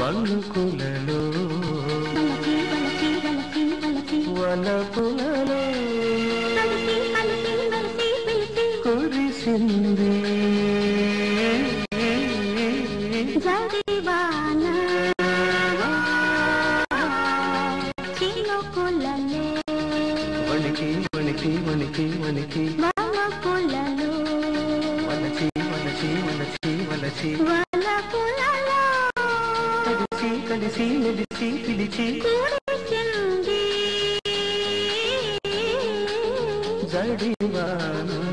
వణుకులలో వలపులలో కురిసింది వణికి వణికి వణికి వణికి వలచి వలచి వలచి వలచి కలిసి కలిసి మెలిసి పిలిచి జడివానా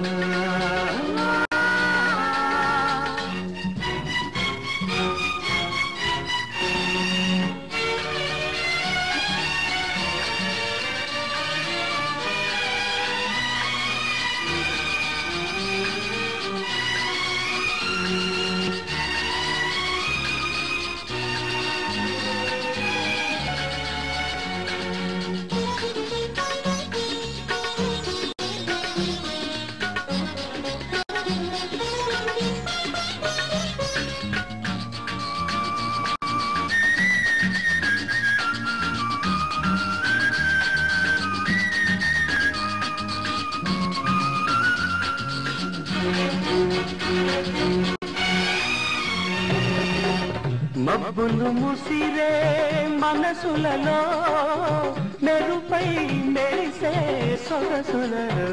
మబ్బులు ముసిరే మనసులలో మెరుపై మెరిసే సొగసులలో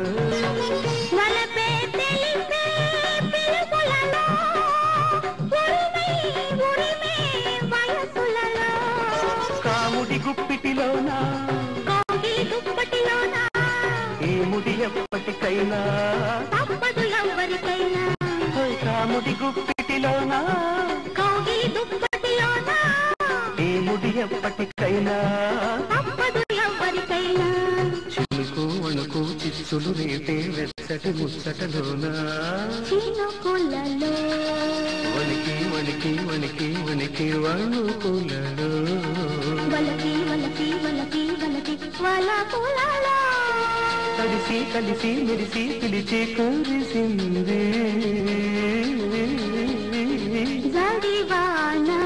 కాముడి గుప్పిటిలోనా ఏముడి ఎప్పటికైనా కాముడి గుప్పిటిలోనా ఏముడి ఎప్పటికైనా చినుకు వణుకు చిచ్చులు రేపే వెచ్చటి ముచ్చటలోనా వణికి వణికి వణికి వణికి వణుకులలో కలిసి కలిసి మెరిసి పిలిచి కురిసింది జడివానా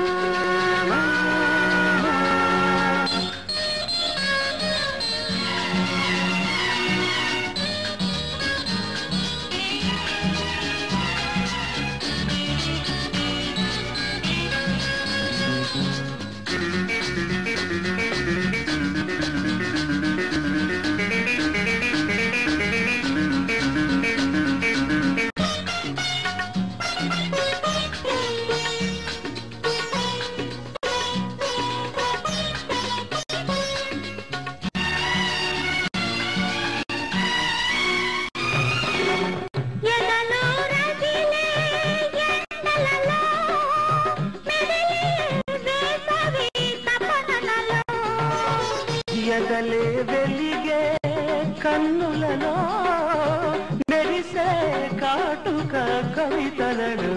ఎదలే వెలిగే కన్నులలో మెరిసే కాటుక కవితలలో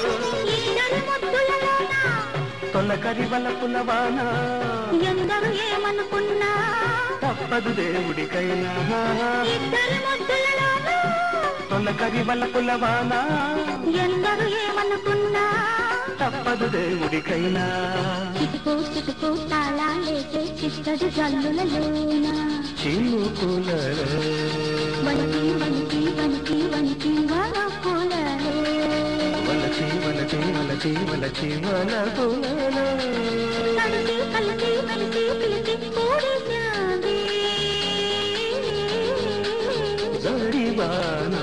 తొలకరి వలపులవాన ఎందరు ఏమనుకున్నా తప్పదు దేవుడికైనా తొలకరి వలపులవాన ఎందరు ఏమనుకున్నా తప్పదు దేవుడికైనా చిటుకు చిటుకు తాళాలేసే చిట్టడి జల్లులలోన చినుకులలో వణికి వణికి వణికి వణికి వలపులలో వలచి వలచి వలచి వలచి వలపులలో కలిసి కలిసి మెలిసి పిలిచి కూడిసింది జడివానా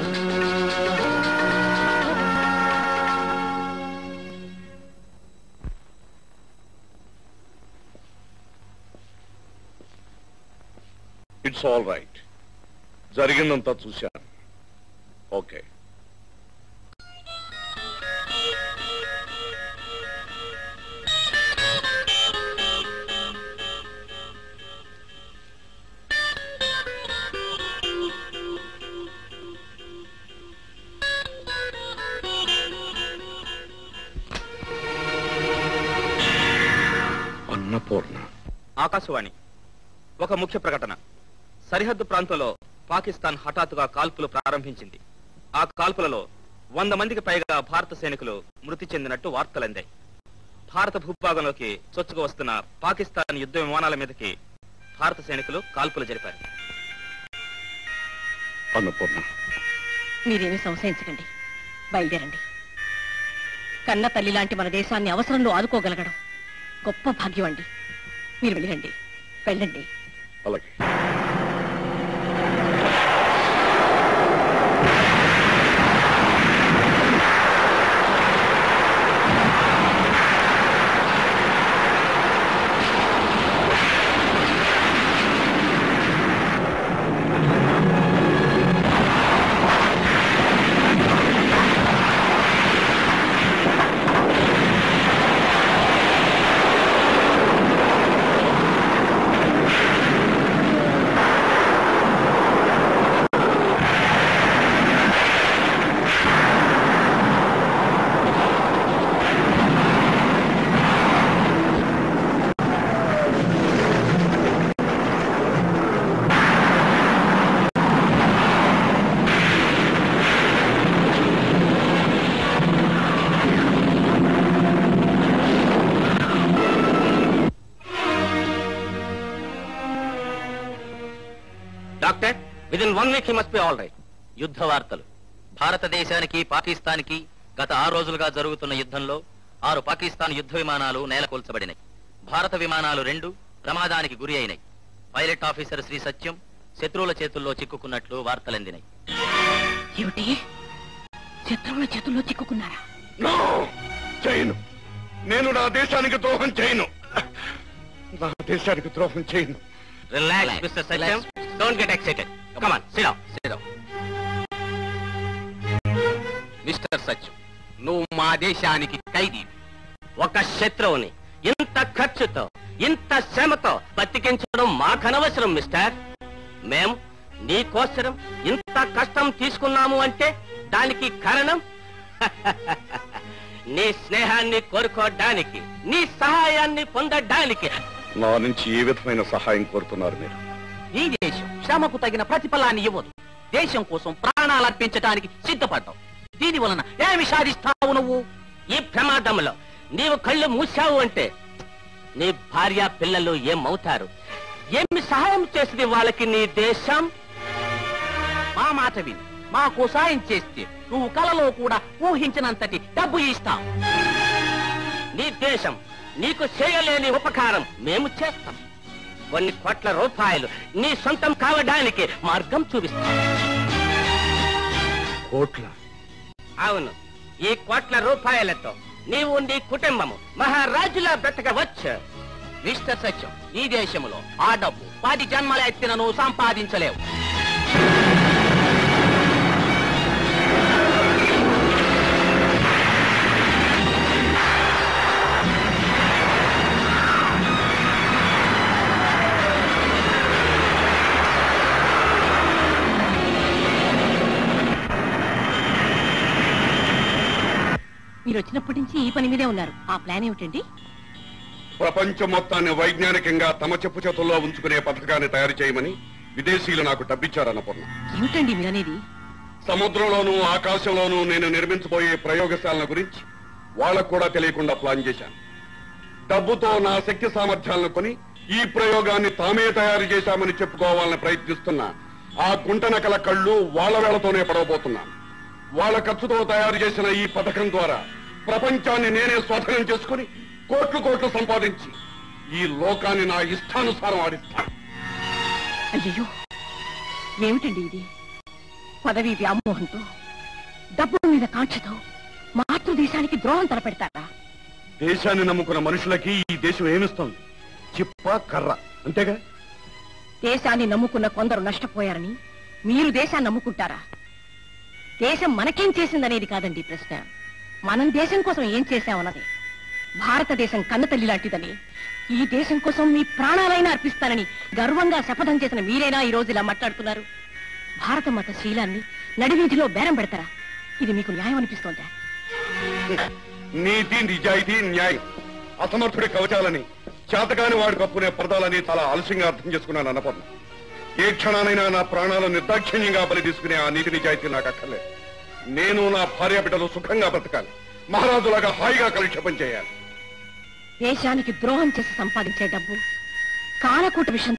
ఇట్స్ ఆల్ రైట్. జరిగిందంతా చూశాను. ఓకే. అన్నపూర్ణ. ఆకాశవాణి. ఒక ముఖ్య ప్రకటన. సరిహద్దు ప్రాంతంలో పాకిస్తాన్ హఠాత్తుగా కాల్పులు ప్రారంభించింది. ఆ కాల్పులలో 100 మందికి పైగా భారత సైనికులు మృతి చెందినట్టు వార్తలందాయి. భారత భూభాగంలోకి చొచ్చుకు వస్తున్న పాకిస్తాన్ యుద్ధ విమానాల మీదకి భారత సైనికులు కాల్పులు జరిపారు. అన్నపూర్ణ, మీరేమీ సంశయించకండి, బయలుదేరండి. కన్న తల్లి లాంటి మన దేశాన్ని అవసరంలో ఆదుకోగలగడం గొప్ప భాగ్యం అండి. మీరు వెళ్ళండి, వెళ్ళండి. అలాగే. Doctor, within 1 week he must be all right. యుద్ధ వార్తలు. భారతదేశానికి పాకిస్తాన్కి గత 6 రోజులుగా జరుగుతున్న యుద్ధంలో 6 పాకిస్తాన్ యుద్ధ విమానాలు నేలకూల్చబడినాయి. భారత విమానాలు 2 ప్రమాదానికి గురి అయినాయి. పైలట్ ఆఫీసర్ శ్రీ సత్యం శత్రువుల చేతుల్లో చిక్కుకున్నట్లు వార్తలందినాయి. ఏమిటి, శత్రువుల చేతుల్లో చిక్కుకున్నారా? చేయను. నేను నా దేశానికి ద్రోహం చేయను. నా దేశానికి ద్రోహం చేయను. Relax mister Satyam, don't get excited. Come on, sit down, sit down. Mister Satyam, నువ్వు మా దేశానికి ఖైదీ. ఒక శత్రువుని ఇంత ఖర్చుతో ఇంత శ్రమతో బతికించడం మాకనవసరం మిస్టర్. మేం నీకోసరం ఇంత కష్టం తీసుకున్నాము అంటే దానికి కారణం నీ స్నేహాన్ని కోరుకోవడానికి, నీ సహాయాన్ని పొందడానికి. నా నుంచి ఏ విధమైన సహాయం కోరుతున్నారు మీరు? ఈ దేశం శ్రమకు తగిన ప్రతిఫలాన్ని ఇవ్వదు. దేశం కోసం ప్రాణాలు అర్పించడానికి సిద్ధపడ్డావు. దీని వలన ఏమి సాధిస్తావు నువ్వు? ఈ ప్రమాదంలో నీవు కళ్ళు మూసావు అంటే నీ భార్య పిల్లలు ఏమవుతారు? ఏమి సహాయం చేసింది వాళ్ళకి నీ దేశం? మా మాట విని మాకు సాయం చేస్తే నువ్వు కలలో కూడా ఊహించినంతటి డబ్బు ఇస్తావు. నీ దేశం నీకు చేయలేని ఉపకారం మేము చేస్తాం. కొన్ని కోట్ల రూపాయలు నీ సొంతం కావడానికి మార్గం చూపిస్తాం. కోట్ల? అవును, ఈ కోట్ల రూపాయలతో నీవు నీ కుటుంబము మహారాజులా బ్రతకవచ్చు. మిస్టర్ సత్యం, ఈ దేశంలో ఆ డబ్బు 10 జన్మల ఎత్తిన నువ్వు సంపాదించలేవు. మీరు వచ్చినప్పటి నుంచి ఈ పని మీదే ఉన్నారు. ఆ ప్లాన్ ఏమిటండి? ప్రపంచం మొత్తాన్ని వైజ్ఞానికంగా తమ చెప్పు చేతుల్లో ఉంచుకునే పథకాన్ని తయారు చేయమని విదేశీయులు నాకు డబ్బిచ్చారన్నపూర్ణ. ఏమిటండి మీరనేది? సముద్రంలోనూ ఆకాశంలోనూ నేను నిర్మించబోయే ప్రయోగశాలల గురించి వాళ్ళకు కూడా తెలియకుండా ప్లాన్ చేశాను. డబ్బుతో నా శక్తి సామర్థ్యాలను కొని ఈ ప్రయోగాన్ని తామే తయారు చేశామని చెప్పుకోవాలని ప్రయత్నిస్తున్న ఆ గుంటనకల కళ్ళు వాళ్ళ వేళతోనే పడవబోతున్నాను. వాళ్ళ ఖర్చుతో తయారు చేసిన ఈ పథకం ద్వారా ప్రపంచాన్ని నేనే స్వాధీనం చేసుకుని కోట్లు కోట్లు సంపాదించి ఈ లోకాన్ని నా ఇష్టానుసారం ఆడిస్తాను. అయ్యో, ఏమిటండి ఇది? పదవి వ్యామోహంతో, డబ్బు మీద కాంక్షతో మాతృదేశానికి ద్రోహం తలపెడతారా? దేశాన్ని నమ్ముకున్న మనుషులకి ఈ దేశం ఏమిస్తుంది? చిప్ప కర్ర, అంతేగా. దేశాన్ని నమ్ముకున్న కొందరు నష్టపోయారని మీరు దేశాన్ని నమ్ముకుంటారా? దేశం మనకేం చేసిందనేది కాదండి ప్రశ్న, మనం దేశం కోసం ఏం చేశామన్నది. భారతదేశం కన్నతల్లి లాంటిదని, ఈ దేశం కోసం మీ ప్రాణాలైనా అర్పిస్తానని గర్వంగా శపథం చేసిన మీరైనా ఈ రోజు ఇలా మాట్లాడుతున్నారు. భారత మత శీలాన్ని నడివీధిలో బేరం పెడతారా? ఇది మీకు న్యాయం అనిపిస్తోందా? నీతి, నిజాయితీ, న్యాయం అసమర్థుడి కవచాలని, చేతకాని వాడు కప్పునే పరదాలని చాలా ఆలస్యంగా అర్థం చేసుకున్నాను అన్నపూర్ణ. ఏ క్షణానైనా నా ప్రాణాలు నిర్దాక్షిణ్యంగా బలి తీసుకునే ఆ నీతి నిజాయితీ నాకు అక్కర్లేదు. నేను నా భార్య బిడ్డలు సుఖంగా బ్రతకాలి, మహారాజులాగా హాయిగా కాలక్షేపం చేయాలి. దేశానికి ద్రోహం చేసి సంపాదించే డబ్బు కాలకూట విషయం